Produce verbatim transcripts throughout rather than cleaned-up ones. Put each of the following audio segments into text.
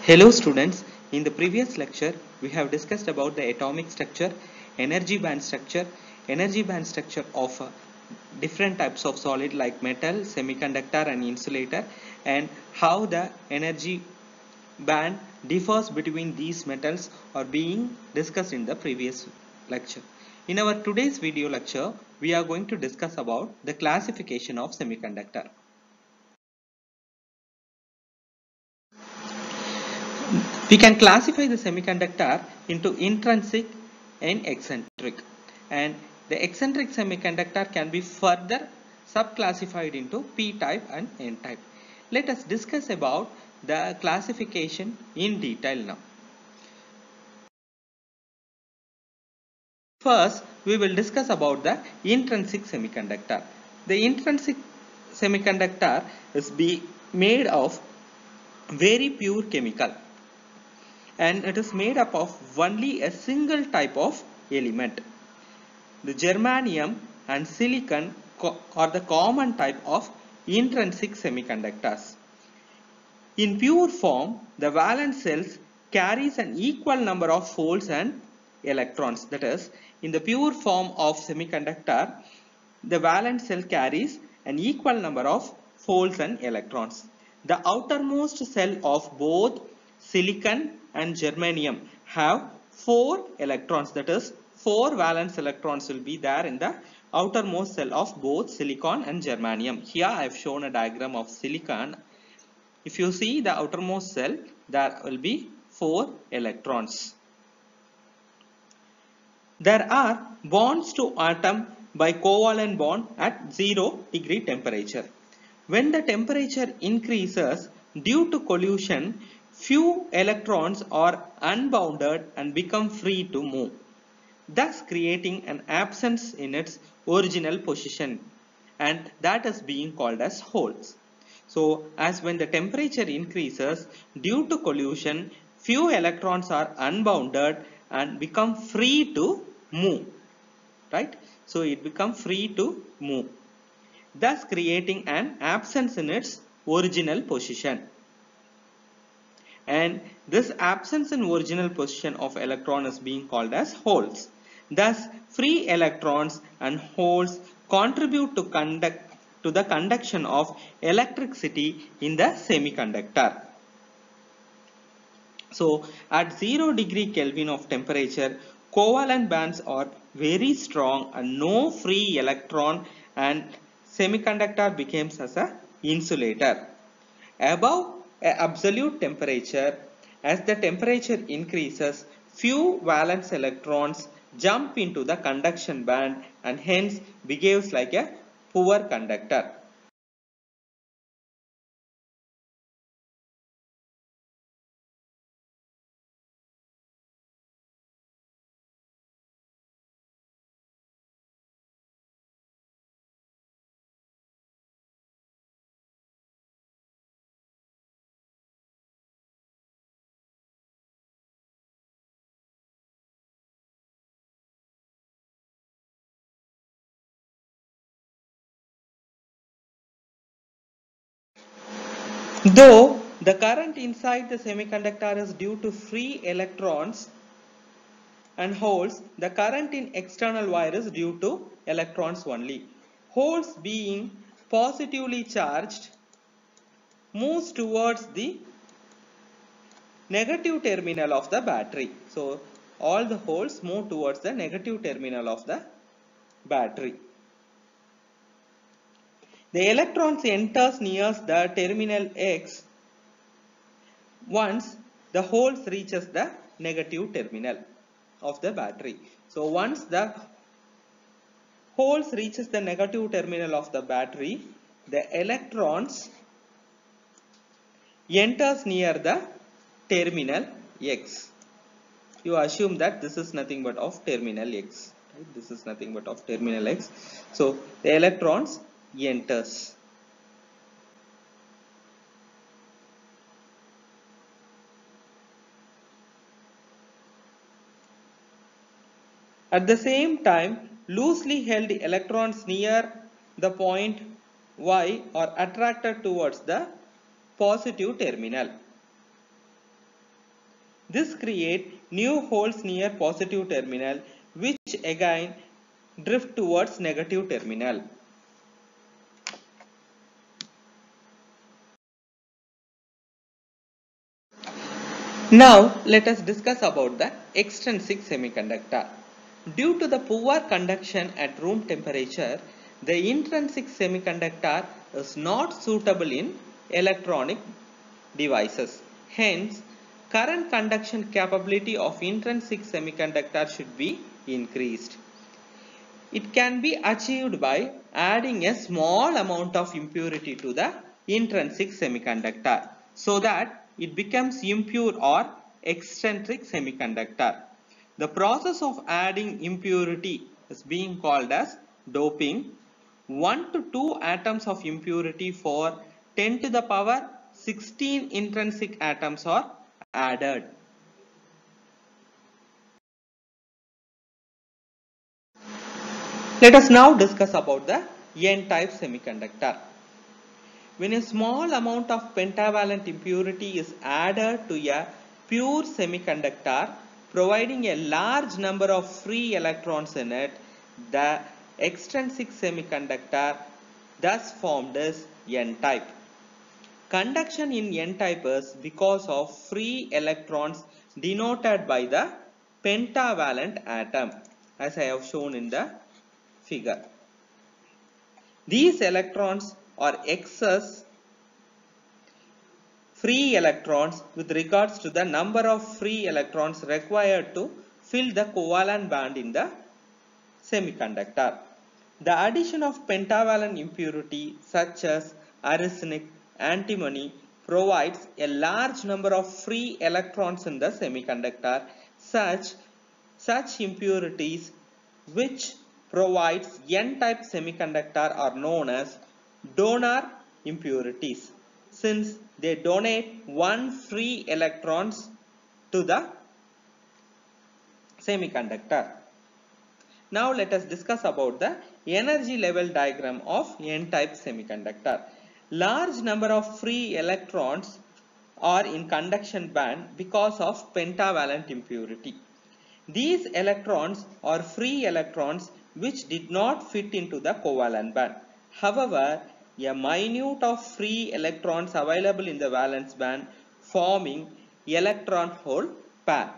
Hello students, in the previous lecture we have discussed about the atomic structure, energy band structure, energy band structure of uh, different types of solid like metal, semiconductor and insulator, and how the energy band differs between these metals are being discussed in the previous lecture. In our today's video lecture, we are going to discuss about the classification of semiconductor. We can classify the semiconductor into intrinsic and eccentric, and the eccentric semiconductor can be further subclassified into p-type and n-type. Let us discuss about the classification in detail now. First, we will discuss about the intrinsic semiconductor. The intrinsic semiconductor is be made of very pure chemical, and it is made up of only a single type of element. The germanium and silicon are the common type of intrinsic semiconductors. In pure form, the valence cells carries an equal number of holes and electrons. That is, in the pure form of semiconductor, the valence cell carries an equal number of holes and electrons. The outermost cell of both silicon and germanium have four electrons. That is, four valence electrons will be there in the outermost cell of both silicon and germanium. Here I have shown a diagram of silicon. If you see the outermost cell, there will be four electrons. There are bonds to atom by covalent bond at zero degree temperature. When the temperature increases due to collision, few electrons are unbounded and become free to move, thus creating an absence in its original position, and that is being called as holes. So, as when the temperature increases due to collision, few electrons are unbounded and become free to move, right? So, it becomes free to move, thus creating an absence in its original position. And this absence in original position of electron is being called as holes. Thus, free electrons and holes contribute to conduct to the conduction of electricity in the semiconductor. So, at zero degree Kelvin of temperature, covalent bands are very strong and no free electron, and semiconductor becomes as a insulator. Above absolute temperature, as the temperature increases, few valence electrons jump into the conduction band and hence behaves like a poor conductor. Though the current inside the semiconductor is due to free electrons and holes, the current in external wire is due to electrons only. Holes being positively charged moves towards the negative terminal of the battery. So, all the holes move towards the negative terminal of the battery. The electrons enters near the terminal X once the holes reaches the negative terminal of the battery. So, once the holes reaches the negative terminal of the battery, the electrons enters near the terminal X. You assume that this is nothing but of terminal X. Right? This is nothing but of terminal X. So, the electrons enters. At the same time, loosely held electrons near the point Y are attracted towards the positive terminal. This creates new holes near positive terminal, which again drift towards negative terminal. Now let us discuss about the extrinsic semiconductor. Due to the poor conduction at room temperature, the intrinsic semiconductor is not suitable in electronic devices. Hence, current conduction capability of intrinsic semiconductor should be increased. It can be achieved by adding a small amount of impurity to the intrinsic semiconductor so that it becomes impure or extrinsic semiconductor. The process of adding impurity is being called as doping. one to two atoms of impurity for ten to the power sixteen intrinsic atoms are added. Let us now discuss about the N-type semiconductor. When a small amount of pentavalent impurity is added to a pure semiconductor, providing a large number of free electrons in it, the extrinsic semiconductor thus formed is N-type. Conduction in N-type is because of free electrons denoted by the pentavalent atom, as I have shown in the figure. These electrons are excess free electrons with regards to the number of free electrons required to fill the covalent band in the semiconductor. The addition of pentavalent impurity such as arsenic, antimony provides a large number of free electrons in the semiconductor. Such, such impurities which provides N-type semiconductor are known as donor impurities, since they donate one free electrons to the semiconductor. Now let us discuss about the energy level diagram of N-type semiconductor. Large number of free electrons are in conduction band because of pentavalent impurity. These electrons are free electrons which did not fit into the covalent band. However, a minute of free electrons available in the valence band, forming electron hole pair.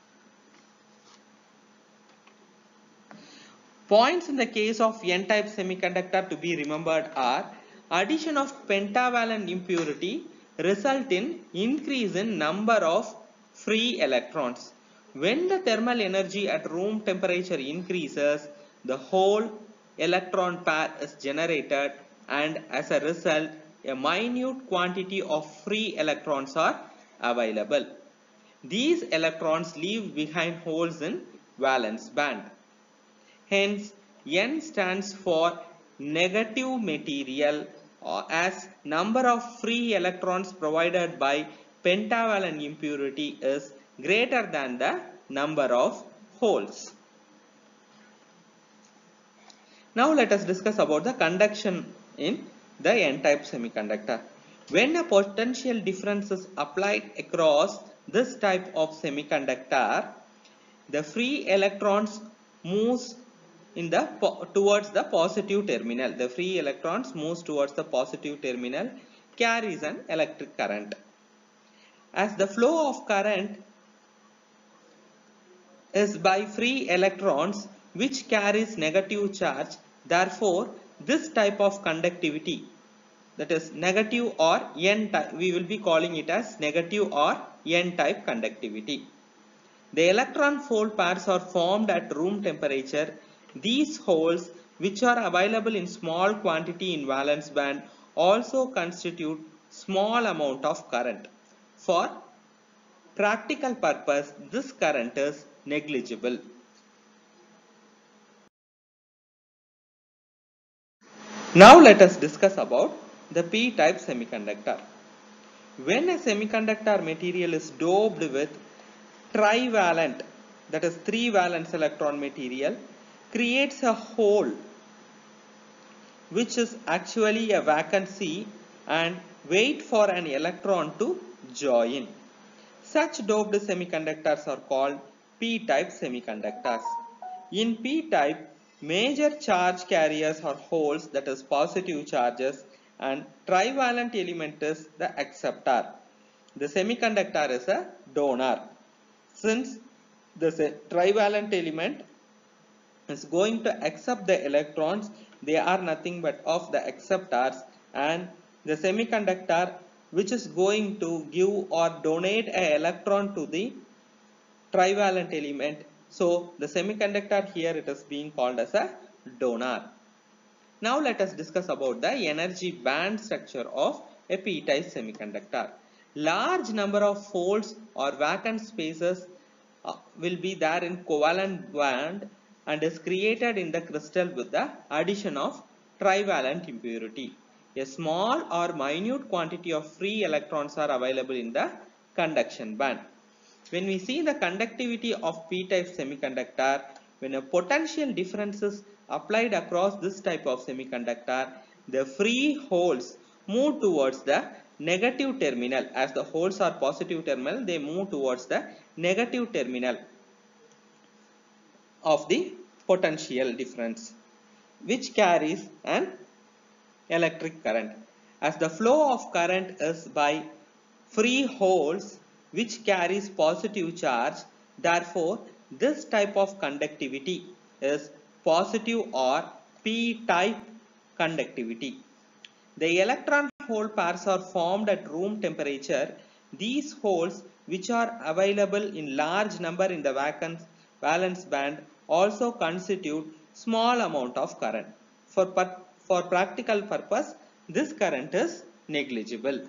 Points in the case of N-type semiconductor to be remembered are: addition of pentavalent impurity result in increase in number of free electrons. When the thermal energy at room temperature increases, the whole electron pair is generated, and as a result, a minute quantity of free electrons are available. These electrons leave behind holes in valence band. Hence, N stands for negative material, as number of free electrons provided by pentavalent impurity is greater than the number of holes. Now let us discuss about the conduction in the N-type semiconductor. When a potential difference is applied across this type of semiconductor, the free electrons moves in the towards the positive terminal. The free electrons moves towards the positive terminal, carries an electric current. As the flow of current is by free electrons which carries negative charge, therefore this type of conductivity, that is negative or N type, we will be calling it as negative or N type conductivity. The electron hole pairs are formed at room temperature. These holes, which are available in small quantity in valence band, also constitute small amount of current. For practical purpose, this current is negligible. Now let us discuss about the P-type semiconductor. When a semiconductor material is doped with trivalent, that is three valence electron material, creates a hole which is actually a vacancy and wait for an electron to join. Such doped semiconductors are called p-type semiconductors. In p-type, major charge carriers are holes, that is positive charges, and trivalent element is the acceptor. The semiconductor is a donor. Since the trivalent element is going to accept the electrons, they are nothing but of the acceptors, and the semiconductor which is going to give or donate an electron to the trivalent element. So the semiconductor here, it is being called as a donor. Now let us discuss about the energy band structure of a p-type semiconductor. Large number of folds or vacant spaces uh, will be there in covalent band and is created in the crystal with the addition of trivalent impurity. A small or minute quantity of free electrons are available in the conduction band. When we see the conductivity of p-type semiconductor, when a potential difference is applied across this type of semiconductor, the free holes move towards the negative terminal. As the holes are positive terminal, they move towards the negative terminal of the potential difference, which carries an electric current. As the flow of current is by free holes which carries positive charge, therefore this type of conductivity is positive or p-type conductivity. The electron hole pairs are formed at room temperature. These holes, which are available in large number in the vacant valence band, also constitute small amount of current. For, for practical purpose, this current is negligible.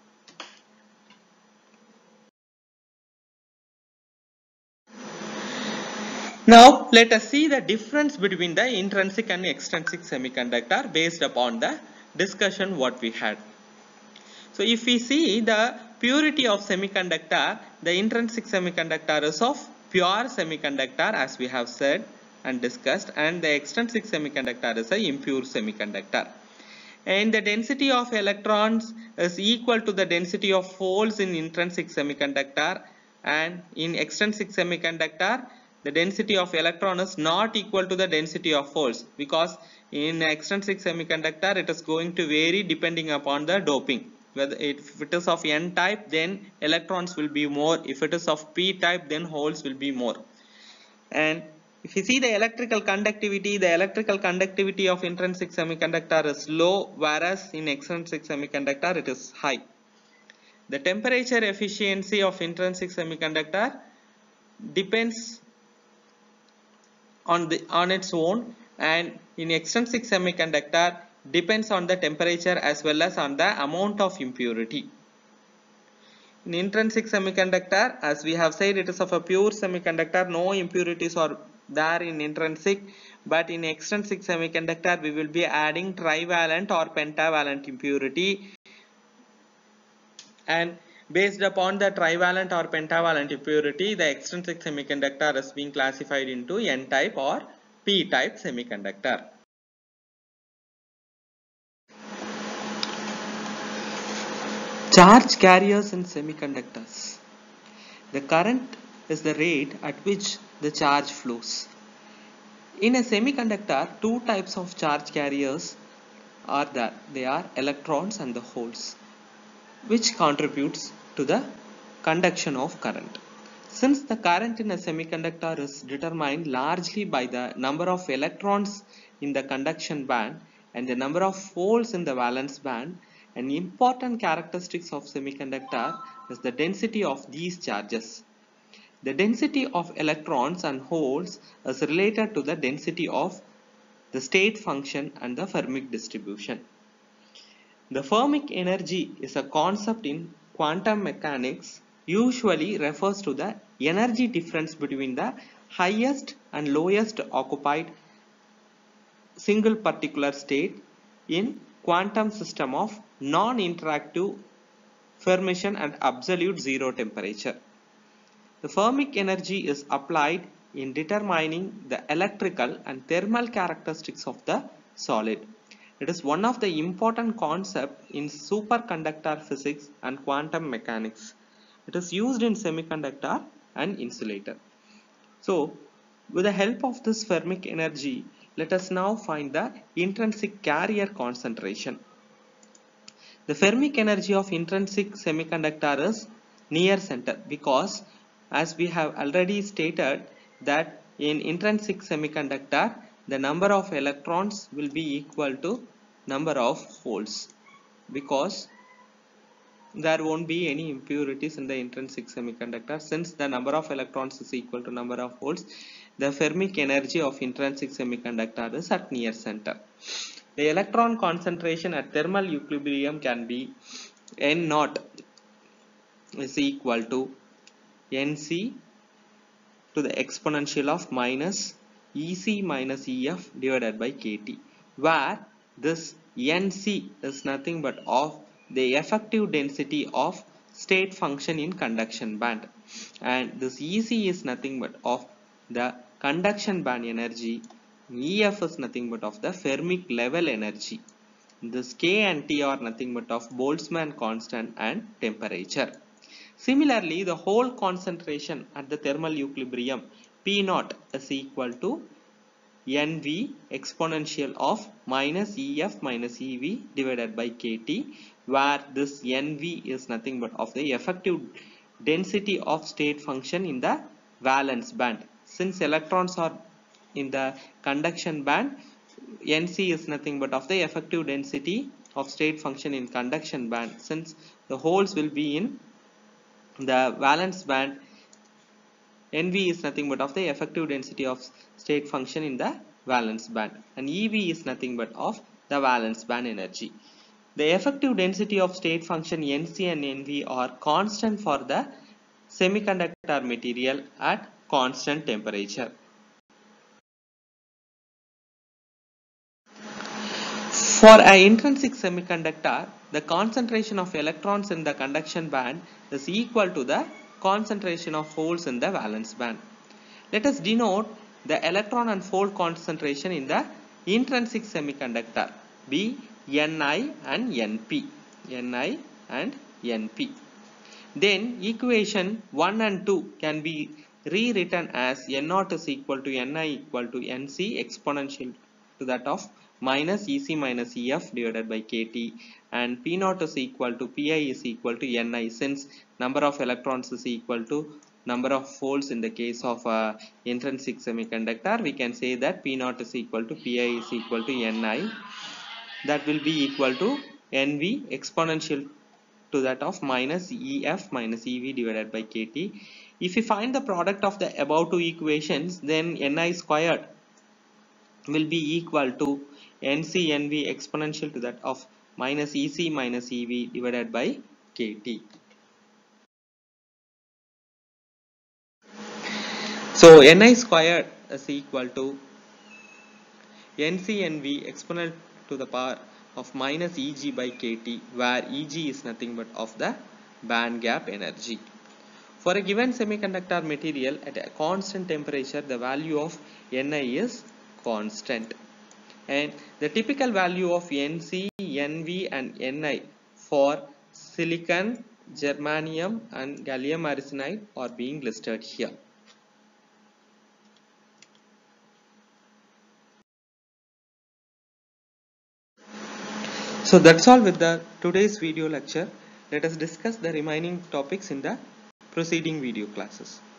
Now let us see the difference between the intrinsic and extrinsic semiconductor based upon the discussion what we had. So if we see the purity of semiconductor, the intrinsic semiconductor is of pure semiconductor as we have said and discussed, and the extrinsic semiconductor is a impure semiconductor. And the density of electrons is equal to the density of holes in intrinsic semiconductor, and in extrinsic semiconductor the density of electron is not equal to the density of holes, because in extrinsic semiconductor it is going to vary depending upon the doping. Whether it, if it is of n type, then electrons will be more. If it is of p type, then holes will be more. And if you see the electrical conductivity, the electrical conductivity of intrinsic semiconductor is low, whereas in extrinsic semiconductor it is high. The temperature efficiency of intrinsic semiconductor depends on the on its own, and in extrinsic semiconductor depends on the temperature as well as on the amount of impurity. In intrinsic semiconductor, as we have said, it is of a pure semiconductor, no impurities are there in intrinsic, but in extrinsic semiconductor we will be adding trivalent or pentavalent impurity, and based upon the trivalent or pentavalent impurity, the extrinsic semiconductor is being classified into n type or p type semiconductor. Charge carriers in semiconductors. The current is the rate at which the charge flows. In a semiconductor, two types of charge carriers are there. They are electrons and the holes, which contributes to the conduction of current. Since the current in a semiconductor is determined largely by the number of electrons in the conduction band and the number of holes in the valence band, an important characteristic of semiconductor is the density of these charges. The density of electrons and holes is related to the density of the state function and the Fermi distribution. The Fermi energy is a concept in quantum mechanics, usually refers to the energy difference between the highest and lowest occupied single particular state in quantum system of non-interactive formation and absolute zero temperature. The Fermi energy is applied in determining the electrical and thermal characteristics of the solid. It is one of the important concepts in superconductor physics and quantum mechanics. It is used in semiconductor and insulator. So, with the help of this Fermi energy, let us now find the intrinsic carrier concentration. The Fermi energy of intrinsic semiconductor is near center because, as we have already stated, that in intrinsic semiconductor the number of electrons will be equal to number of holes, because there won't be any impurities in the intrinsic semiconductor. Since the number of electrons is equal to number of holes, the Fermi energy of intrinsic semiconductor is at near center. The electron concentration at thermal equilibrium can be N naught is equal to Nc to the exponential of minus Ec minus Ef divided by Kt, where this Nc is nothing but of the effective density of state function in conduction band, and this Ec is nothing but of the conduction band energy. Ef is nothing but of the Fermi level energy. This K and T are nothing but of Boltzmann constant and temperature. Similarly, the whole concentration at the thermal equilibrium P naught is equal to N V exponential of minus E F minus E V divided by K T, where this N V is nothing but of the effective density of state function in the valence band. Since electrons are in the conduction band, N C is nothing but of the effective density of state function in conduction band. Since the holes will be in the valence band, N V is nothing but of the effective density of state function in the valence band, and E V is nothing but of the valence band energy. The effective density of state function N C and N V are constant for the semiconductor material at constant temperature. For an intrinsic semiconductor, the concentration of electrons in the conduction band is equal to the concentration of holes in the valence band. Let us denote the electron and hole concentration in the intrinsic semiconductor be Ni and Np. Ni and Np. Then equation one and two can be rewritten as N naught is equal to Ni equal to Nc exponential to that of minus Ec minus Ef divided by Kt, and P naught is equal to Pi is equal to Ni. Since number of electrons is equal to number of holes in the case of uh, intrinsic semiconductor, we can say that P naught is equal to Pi is equal to Ni. That will be equal to Nv exponential to that of minus Ef minus Ev divided by Kt. If we find the product of the above two equations, then Ni squared will be equal to Nc Nv exponential to that of minus Ec minus Ev divided by Kt. So Ni squared is equal to Nc Nv exponential to the power of minus Eg by Kt, where Eg is nothing but of the band gap energy. For a given semiconductor material at a constant temperature, the value of Ni is constant, and the typical value of Nc, Nv and Ni for silicon, germanium and gallium arsenide are being listed here. So that's all with the today's video lecture. Let us discuss the remaining topics in the preceding video classes.